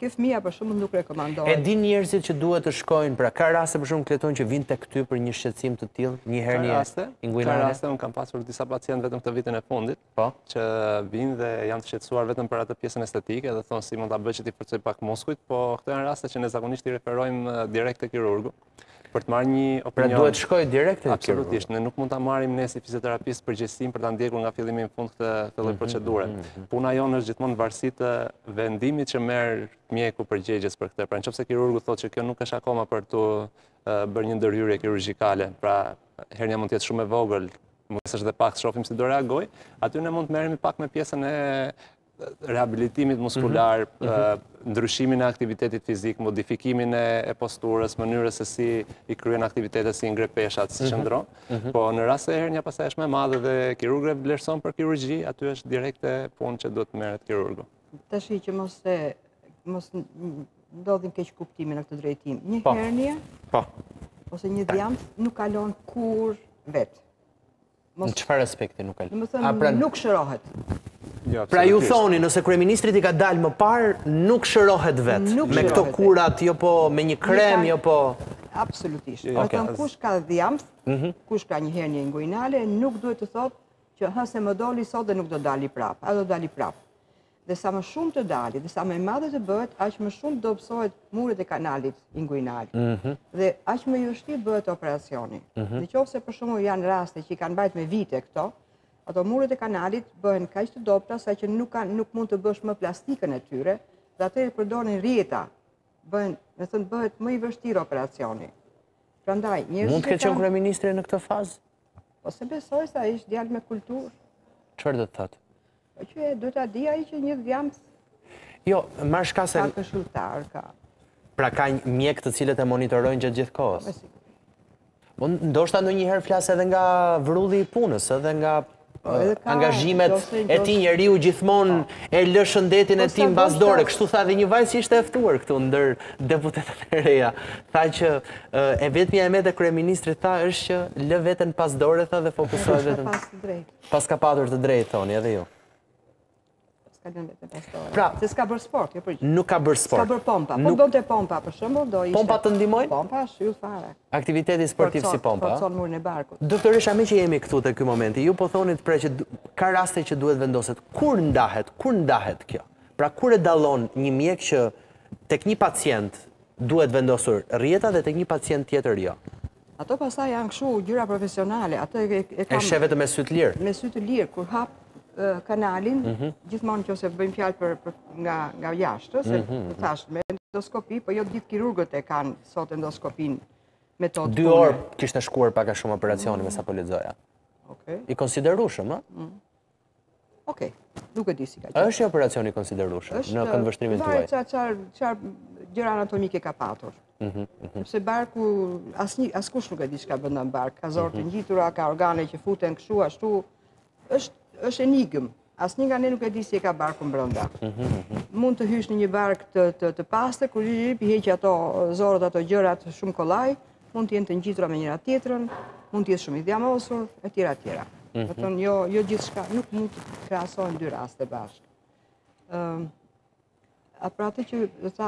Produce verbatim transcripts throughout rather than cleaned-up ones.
Kjo fëmija për shumë nuk rekomandohet. E di njerëzit që duhet të shkojnë, pra ka raste për shumë kleton që vinë tek ty për një shqetësim të tillë, një hernie inguinale? Ka raste, unë kam pasur disa pacientë vetëm këtë vitin e fundit, që vinë dhe janë të shqetësuar vetëm për atë pjesën estetike dhe thonë si mund ta bëj që t'i forcoj pak muskujt, po këto janë raste që ne zakonisht i referojmë direkt te kirurgu për të marrë një opinion. Pra duhet shkoj direkt te kirurgu? Absolutisht, ne nuk mund ta marrim ne si fizioterapist përgjegjësinë për ta ndjekur nga fillimi në fund këtë lloj procedure. Puna jonë është gjithmonë varësi të vendimit që merr mjeku përgjegjës për këtë. Pra nëse kirurgu thotë që kjo nuk është akoma për të bërë një ndërhyrje kirurgjikale, pra hernia mund të jetë shumë e vogël, mund të është edhe pak, shohim si do reagoj, aty ne mund të merremi pak me pjesën e rehabilitimit muskular, ndryshimin e aktivitetit fizik, modifikimin e posturës, mënyrës se si i kryen aktivitetet si ngrepeshat, si qëndron. Po në rast se hernia pastaj është më e madhe dhe kirurgu e vlerëson për kirurgji, aty është direkte punë që duhet merret kirurgu. Tashi që mos e mos ndodhin keq kuptime në këtë drejtim. Një hernie ose një djamp nuk kalon kur vet. Në çfarë aspekti nuk kalon? Domethënë nuk shërohet. Pra ju thoni, nëse kryeministrit i ka dalë më parë, nuk shërohet vetë, me këto kurat, jo po me një krem, jo po... Absolutisht. Me thënë, kush ka djamth, kush ka një hernie inguinale, nuk duhet të thotë që hëse më doli sot dhe nuk do dali prap, a do dali prap. Dhe sa më shumë të dali, dhe sa më e madhe të bëhet, aq më shumë do pësohet muret e kanalit inguinal. Dhe aq më i vështirë bëhet operacioni. Në qoftë se për shembull janë raste që i kanë mbajtur me vite këto, ato muret e kanalit bëhen kaq të dobta sa që nuk kanë nuk mund të bësh më plastikën e tyre, dhe atëherë përdorin rjeta. Bëhen, do të thënë bëhet më i vështirë operacioni. Prandaj, njerëzit mund të ketë qenë kryeministri në këtë fazë? Po se besoj se ai është djalë me kulturë. Çfarë do të thotë? Po që duhet ta di ai që një djamp Jo, marr shkase ka këshilltar, ka. Pra ka mjek të cilët e monitorojnë gjatë gjithë kohës. Ndoshta ndonjëherë flas edhe nga vrulli i punës, edhe nga angazhimet e tij, njeriu gjithmonë e lë shëndetin e tij mbas dore. Kështu tha dhe një vajzë që ishte e ftuar këtu ndër deputetët e reja. Tha që e vetmja e metë e kryeministrit tha është që lë veten pas dore, tha, dhe fokusohet vetëm pas të drejtë. Pas ka patur të drejtë, thoni edhe ju. Pra, se s'ka bërë sport, jo përgjithë. Nuk ka bërë sport. S'ka bërë pompa. Po bënte pompa, për shembull, do ishte. Pompa të ndihmojnë? Pompa shyll fare. Aktiviteti sportiv si pompa. Forcon murin e barkut. Doktoresha, me që jemi këtu te ky momenti, ju po thonit pra që ka raste që duhet vendoset. Kur ndahet? Kur ndahet kjo? Pra kur e dallon një mjek që tek një pacient duhet vendosur rjeta dhe tek një pacient tjetër jo? Ato pastaj janë kështu gjëra profesionale. Ato e kam. E sheh vetëm me sy të lirë. Me sy të lirë kur hap kanalin, gjithmonë që ose bëjmë fjalë nga jashtë, se thash me endoskopi, po jo gjithë kirurgët e kanë sot endoskopin metodë. Dy orë kishte shkuar pak a shumë operacioni me sa po lexoja. I konsiderueshëm, ë? Okej, nuk e di si ka qenë. Është një operacion i konsiderueshëm në këndvështrimin tuaj? Çfarë gjëra anatomike ka patur. Sepse barku, askush nuk e di çka bën në bark, ka zorë të ngjitura, ka organe që futen kështu ashtu, është është enigm. Asnjë nga ne nuk e di si e ka barkun brenda. Mund të hysh në një bark të pastër, kur i heq ato zorët, ato gjërat shumë kollaj, mund të jenë të ngjitura me njëra tjetrën, mund të jetë shumë i dhjamosur, etj etj. Do të thonë jo jo gjithçka, nuk mund të krahasohen dy raste bashkë. Ëm A pra atë që tha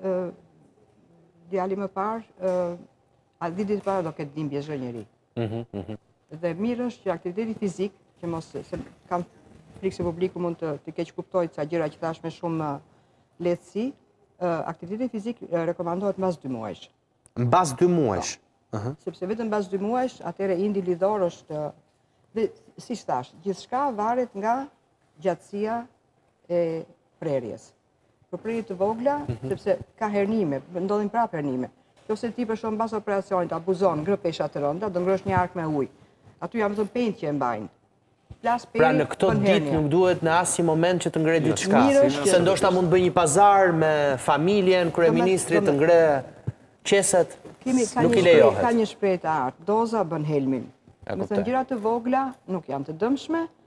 djali më parë, a ditë të parë do ketë dhimbje zhgënjëri. Dhe mirë është që aktiviteti fizik, që mos se kam frikë se publiku mund të të keq kuptojë ca gjëra që thash me shumë lehtësi, aktiviteti fizik rekomandohet mbas dy muajsh. Mbas dy muajsh. Sepse vetëm mbas dy muajsh atëherë indi lidhor është dhe siç thash, gjithçka varet nga gjatësia e prerjes. Për prerje të vogla, sepse ka hernime, ndodhin prapë hernime. Nëse ti për shkak mbas operacionit abuzon, ngre pesha të rënda, do ngrosh një ark me ujë. Aty janë vetëm penjë që e mbajnë. Pra në këto ditë nuk duhet në asnjë moment që të ngre diçka, se ndoshta mund të bëj një pazar me familjen, kryeministrit të ngre qeset, nuk i lejohet. Ka një shprehje të artë, doza bën helmin. Me thënë gjëra të vogla nuk janë të dëmshme,